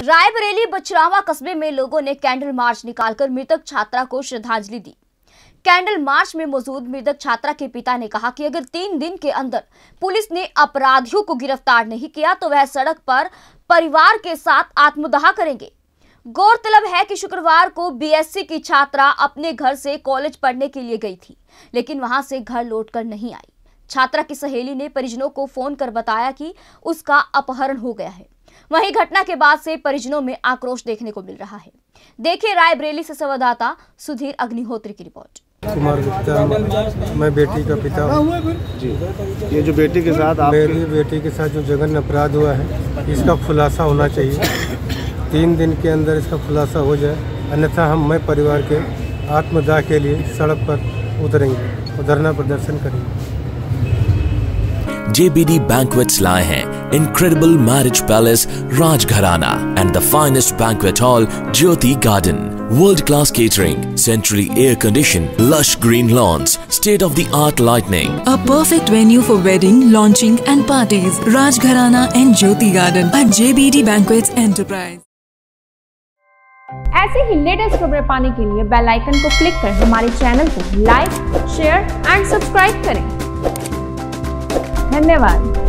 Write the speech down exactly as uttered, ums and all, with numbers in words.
रायबरेली बछरावा कस्बे में लोगों ने कैंडल मार्च निकालकर मृतक छात्रा को श्रद्धांजलि दी। कैंडल मार्च में मौजूद मृतक छात्रा के पिता ने कहा कि अगर तीन दिन के अंदर पुलिस ने अपराधियों को गिरफ्तार नहीं किया तो वह सड़क पर परिवार के साथ आत्मदाह करेंगे। गौरतलब है कि शुक्रवार को बीएससी की छात्रा अपने घर से कॉलेज पढ़ने के लिए गई थी, लेकिन वहां से घर लौटकर नहीं आई। छात्रा की सहेली ने परिजनों को फोन कर बताया कि उसका अपहरण हो गया है। वहीं घटना के बाद से परिजनों में आक्रोश देखने को मिल रहा है। देखिए रायबरेली से संवाददाता सुधीर अग्निहोत्री की रिपोर्ट। कुमार गुप्ता, मैं बेटी का पिता हूँ जी। ये जो बेटी के साथ आप मेरी बेटी के साथ जो जघन्य अपराध हुआ है, इसका खुलासा होना चाहिए। तीन दिन के अंदर इसका खुलासा हो जाए, अन्यथा हम मैं परिवार के आत्मदाह के लिए सड़क पर उतरेंगे और धरना प्रदर्शन करेंगे। J B D Banquets लाए हैं Incredible Marriage Palace Rajgharana and the finest banquet hall Jyoti Garden. World-class catering, centrally air-conditioned, lush green lawns, state-of-the-art lighting. A perfect venue for wedding, launching and parties. Rajgharana and Jyoti Garden at J B D Banquets Enterprise. ऐसे ही latest खबरें पाने के लिए bell icon को click कर हमारे channel को like, share and subscribe करें। धन्यवाद।